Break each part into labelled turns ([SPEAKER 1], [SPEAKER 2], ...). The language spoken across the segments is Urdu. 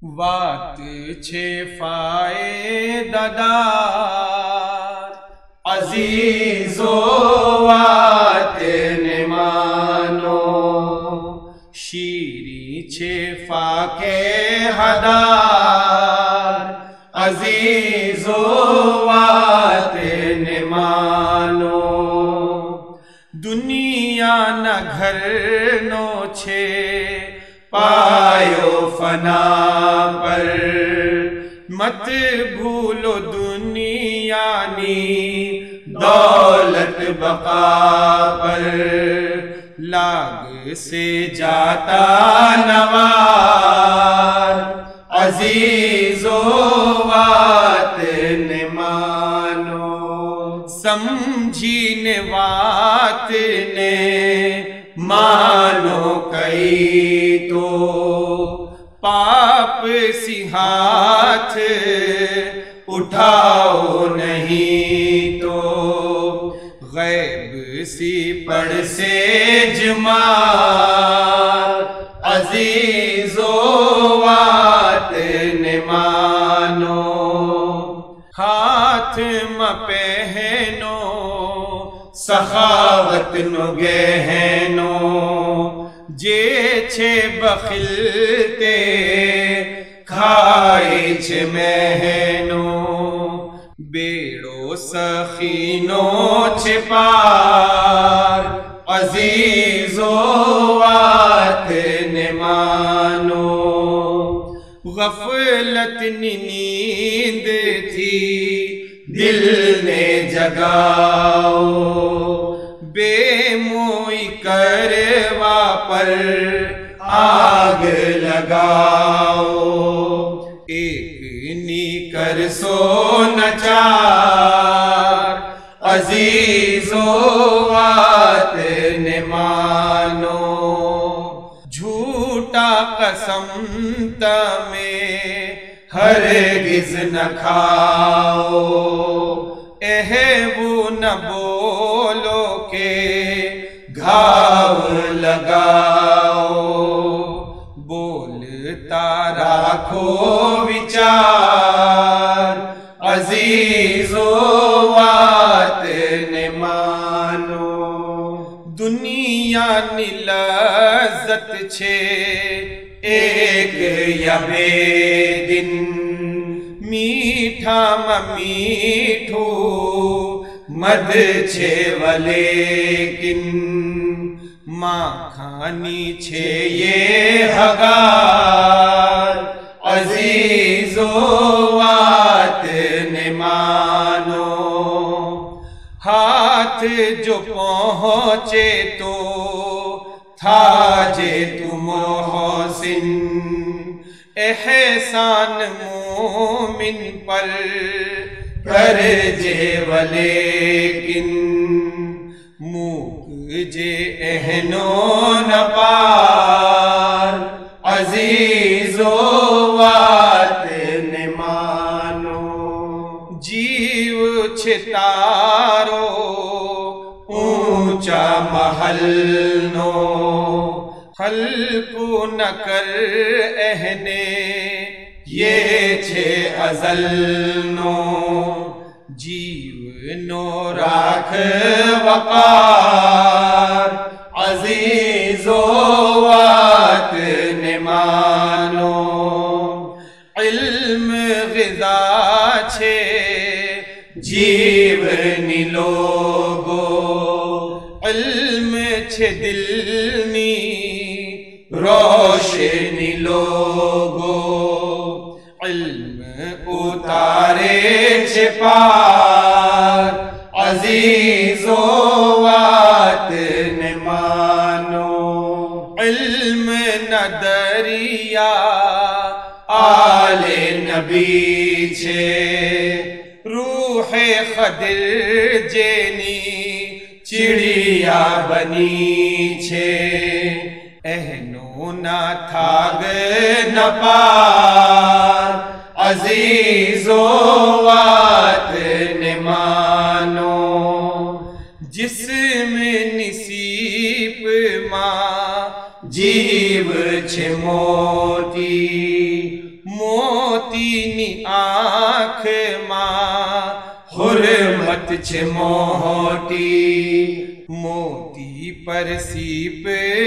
[SPEAKER 1] وات چھے فائدہ دار عزیز و وات نمانو شیری چھے فاکے ہدار عزیز و وات نمانو دنیا نہ گھر نو چھے پایو فنا پر مت بھولو دنیا نی دولت بقا پر لاگ سے جاتا نوار عزیز و وات نمانو سمجھین وات نے مانو کئی تو پاپ سی ہاتھ اٹھاؤ نہیں تو غیب سی پڑھ سے جمار عزیز و وات نمانو ہاتھ مپہنو سخاوت نو گہنو جے چھے بخلتے کھائے چھے مہنو بیڑو سخینو چھے پار عزیز و وات نمانو غفلت نیند تھی دل نے جگاؤ بے موئی کروا پر آگ لگاؤ ایک نی کر سو نچار عزیز و وات نمانو جھوٹا قسم تمہیں ہرگز نہ کھاؤ وہ نہ بولو کہ گھاؤ لگاؤ بولتا راکھو وچار عزیز و وات نمانو دنیا نی لذت چھے ایک یا بے دن میٹھا میٹھو مد چھے ولیکن ماں کھانی چھے یہ ہگار عزیز و وات نمانو ہاتھ جو پہنچے تو تھا جے تم محسن احسان مومن پر کر جے ولیکن موک جے اہنو نپار عزیز و وات نمانو جیو چھے تارو اونچا محل نو خلق نہ کر اہنے یہ چھے ازل نو جیو نو راکھ وقار عزیز و وات نمانو علم غذا چھے جیو نی لوگو علم چھے دل نی روشنی لوگو علم اتارے چھے پار عزیز و وات نمانو علم نہ دریا آل نبی چھے روح خضر جینی چڑیا بنی چھے اہنو نہ تھاگ نہ پار عزیز و وات نمانو جسم نصیب ماں جیو چھے موتی چھ موٹی موتی پر سیپ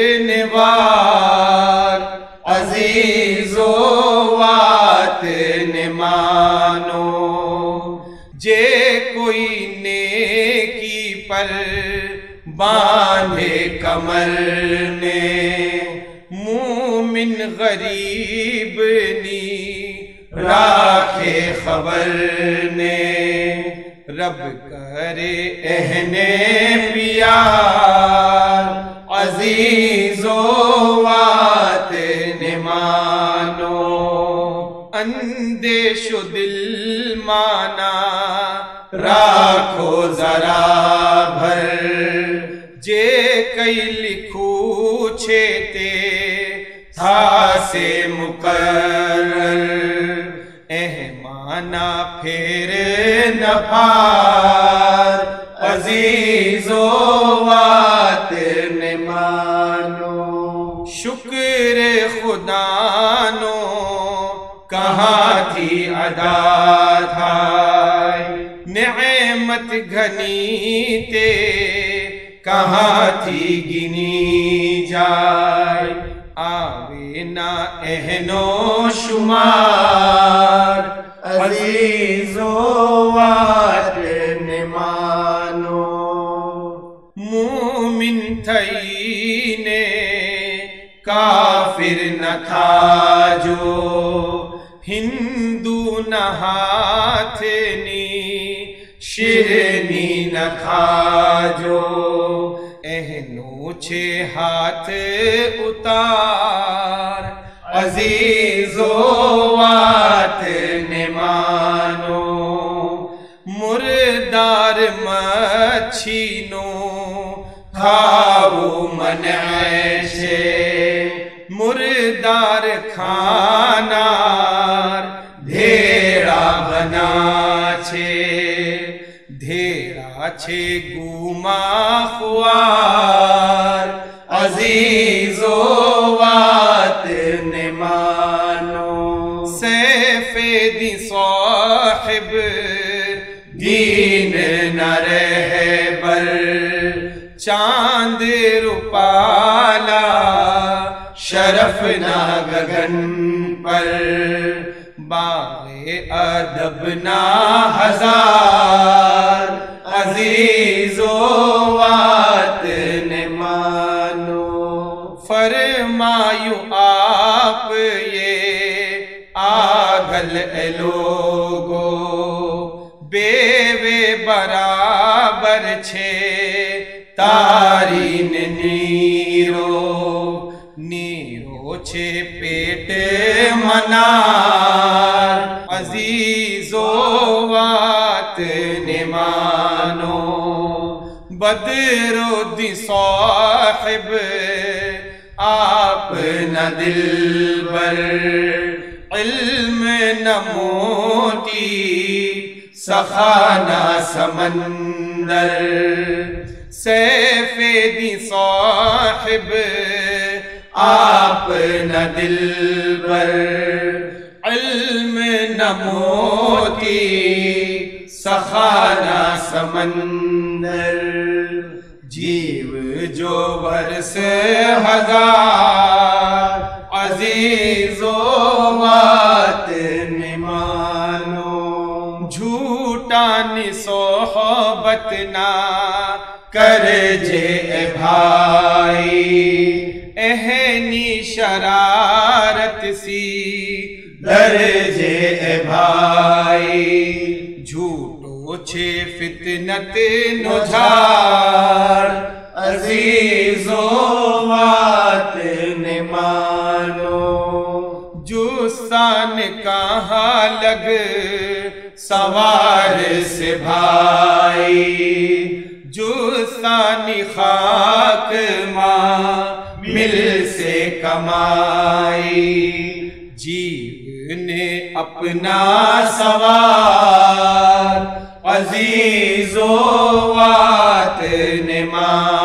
[SPEAKER 1] نوار عزیزو وات نمانو جے کوئی نیکی پر باندھے کمر نے مومن غریب نی راکھے خبر نے رب کرے اہنے پیار عزیزو وات نمانو اندیش و دل مانا راکھو ذرا بھر جے کئی لکھو چھتے تھا سے مقرر احمانا پھر نپار عزیزو وات نمانو شکر خدا نو کہاں تھی ادا تھا نعمت گھنی تے کہاں تھی گنی جائے آوے نا اہنو شمار عزیزو وات نمانو مومن تھینے کافر نہ تھا جو ہندو نہ ہاتھنی شرنی نہ تھا جو اہنو چھے ہاتھ اتار عزیزو وات نمانو مردار مچھینو کھاؤ منعشے مردار کھانار دھیڑا بنا چھے دھیڑا چھے گوما خوار عزیزو وات نمانو سیف دی صاحب دین نہ رہبر چاند روپالا شرف نہ گگن پر باغ ادب نہ ہزار عزیزو وات نمانو فرمایو آپ یہ آگل اے لوگو بیوے برابر چھے تارین نیرو نیرو چھے پیٹ منار عزیزو وات نمانو بدرو دی صاحب آپ نہ دل بر علم نہ موتی سخانہ سمندر سیف دی صاحب آپ نہ دل بر علم نہ موتی سخانہ سمندر جیو جو برس ہزار عزیزو وات نمانو جھوٹا نی صحبت نہ کر جے اے بھائی اہنی شرارت سی درجے اے بھائی جھوٹو چھے فتنت نجھار عزیزو وات نمانو جوستان کہاں لگ سوار سے بھائی جوستانی خاک ماں مل سے کمائی جیو نے اپنا سوار عزیزو وات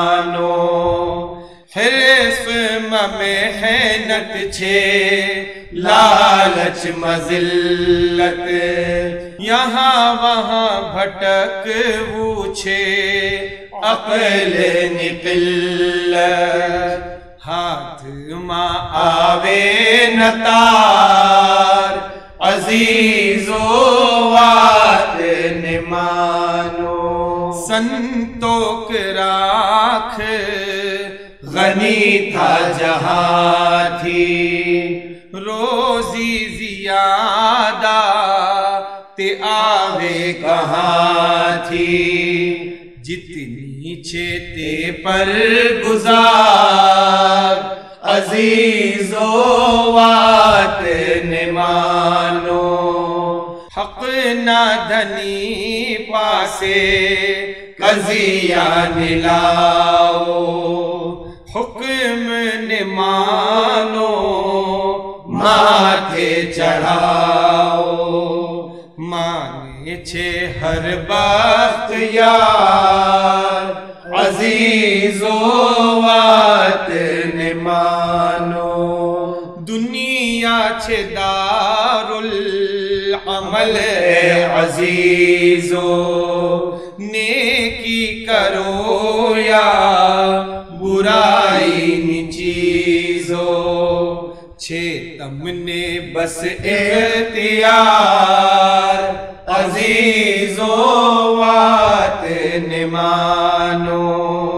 [SPEAKER 1] نمانو حرص محنت چھے لالچ مذلت
[SPEAKER 2] یہاں وہاں بھٹک ووچھے
[SPEAKER 1] عقل نقلت
[SPEAKER 2] ہاتھ ماں
[SPEAKER 1] آوے نتار عزیز و وات نمانو
[SPEAKER 2] سنتوں کے راکھ
[SPEAKER 1] غنی تھا جہاں تھی
[SPEAKER 2] روزی زیادہ تے آوے
[SPEAKER 1] کہاں تھی
[SPEAKER 2] جتنی چھتے
[SPEAKER 1] پر گزار عزیز و وات نمانو
[SPEAKER 2] حق نہ دھنی پاسے
[SPEAKER 1] قضیہ نلاؤ
[SPEAKER 2] حکم نہ مانو
[SPEAKER 1] ماتھے چڑھاؤ
[SPEAKER 2] مانے چھے ہر
[SPEAKER 1] بخت یار عزیز و وات نمانو
[SPEAKER 2] دنیا چھے دار العمل
[SPEAKER 1] عزیزو
[SPEAKER 2] نیکی کرو یا
[SPEAKER 1] برائی نی چیزو
[SPEAKER 2] چھے تم نے
[SPEAKER 1] بس اختیار عزیز و وات نمانو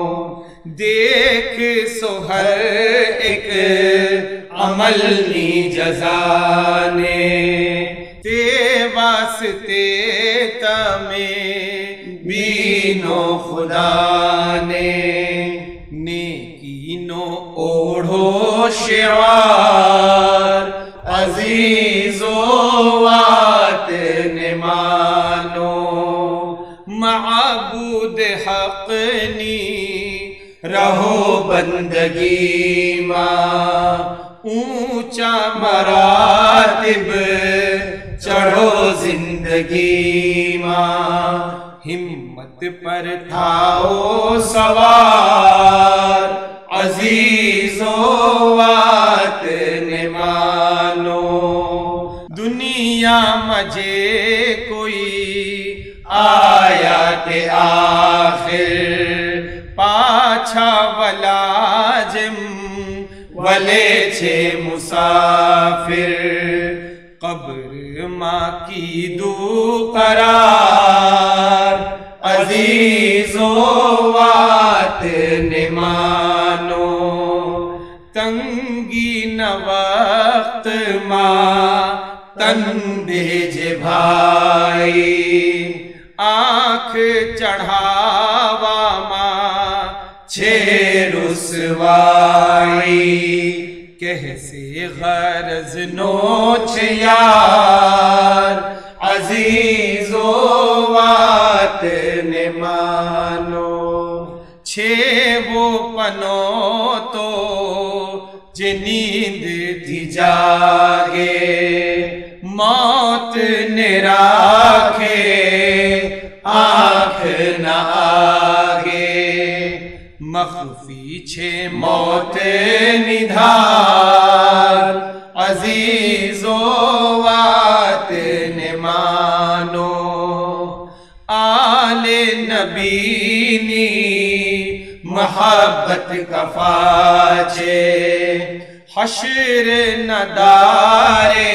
[SPEAKER 2] دیکھ سو ہر ایک
[SPEAKER 1] عمل نی جزانے
[SPEAKER 2] تے واسطے تمہیں
[SPEAKER 1] بینو خدا نے
[SPEAKER 2] نیکی نو
[SPEAKER 1] اوڑھو شعار عزیز و وات نمانو
[SPEAKER 2] معبود حق نی
[SPEAKER 1] رہو بندگی ماں
[SPEAKER 2] اونچا
[SPEAKER 1] مراتب چڑھو زندگی ماں
[SPEAKER 2] ہمت پر
[SPEAKER 1] تھاؤ سوار عزیز و وات نمانو
[SPEAKER 2] دنیا مجھے کوئی
[SPEAKER 1] آیات آخر
[SPEAKER 2] پاچھا ولاجم
[SPEAKER 1] ولے چھے مسافر
[SPEAKER 2] قبر ماں کی دو
[SPEAKER 1] قرار عزیز و وات نمانو
[SPEAKER 2] تنگی نہ وقت ماں
[SPEAKER 1] تن بھیج بھائی
[SPEAKER 2] آنکھ چڑھاوا ماں
[SPEAKER 1] چھے رسوائی
[SPEAKER 2] کیسے غرض
[SPEAKER 1] نوچ یار عزیز و وات نمانو
[SPEAKER 2] چھے وہ پنو تو جے نیند
[SPEAKER 1] تھی جاگے
[SPEAKER 2] موت
[SPEAKER 1] نے راکھے آنکھ نہ آگے
[SPEAKER 2] مخفی چھے
[SPEAKER 1] موت ندھار عزیز و وات نمانو
[SPEAKER 2] آل نبی نی
[SPEAKER 1] محبت کفاچے
[SPEAKER 2] حشر ندارے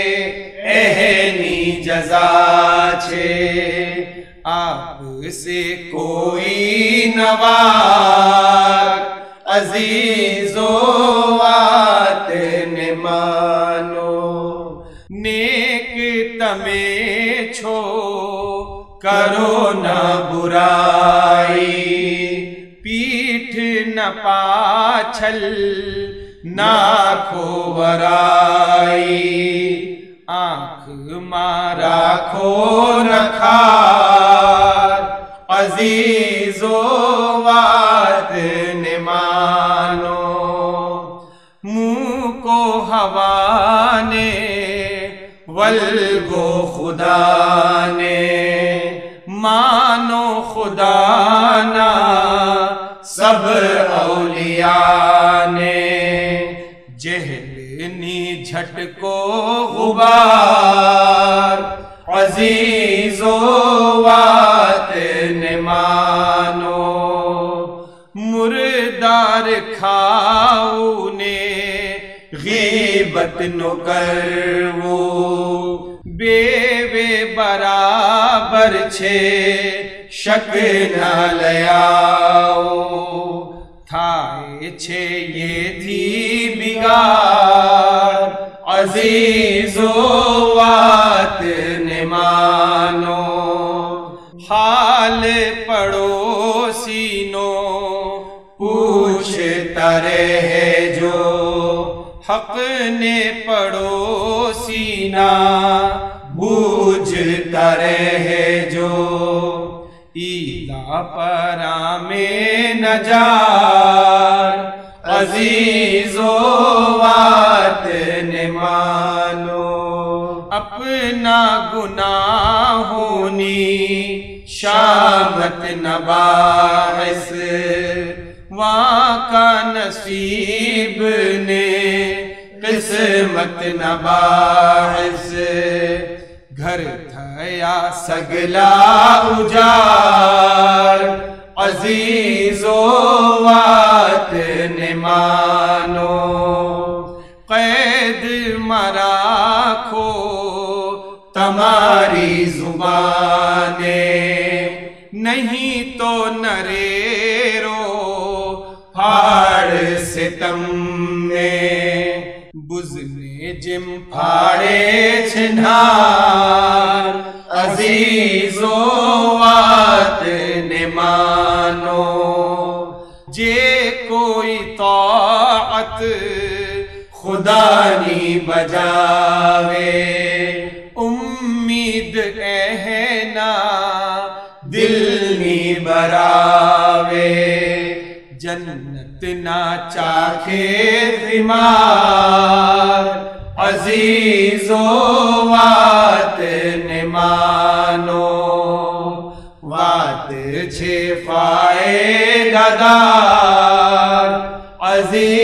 [SPEAKER 1] اہنی جزا چھے
[SPEAKER 2] آپ سے
[SPEAKER 1] کوئی نوار عزیز و وات نمانو
[SPEAKER 2] نیک تمہیں چھو
[SPEAKER 1] کرو نہ برائی
[SPEAKER 2] پیٹھ نہ پاچھل
[SPEAKER 1] نہ کھو ورائی
[SPEAKER 2] آنکھ مارا
[SPEAKER 1] راکھو رکھار عزیز و وات نمانو
[SPEAKER 2] منہ کو ہوا نے
[SPEAKER 1] ولگو خدا نے
[SPEAKER 2] مانو خدا نہ
[SPEAKER 1] سب اولیاء نے
[SPEAKER 2] جہل نی جھٹ کو غبار عزیز و وطن مانو مردار کھاؤ نے غیبت نو کرو بیوے برابر چھے شک نہ لیاؤ تھائے چھے یہ تھی بگار عزیز و وطن مانو حال پڑوسی نو پوچھتا رہے جو حق نے پڑوسی نہ بوجھتا رہے جو ایلا پرام نجار عزیز و وطن مانو اپنا گناہونی شامت نباعث وہاں کا نصیب نے قسمت نباعث گھر تھیا سگلا اجار عزیز و وطن مانو قید مرا کھو تمہاری زبانیں نہیں تو نرے رو پھاڑ ستم میں بز نے جم پھاڑے چھنار عزیز و وطن مانو جے کوئی طاعت خدا نی بجاوے امید اہنا دل نی براوے جنت نہ چاکھے ثمار عزیز و وطن مانو وعد چھے فائدہ دار عزیز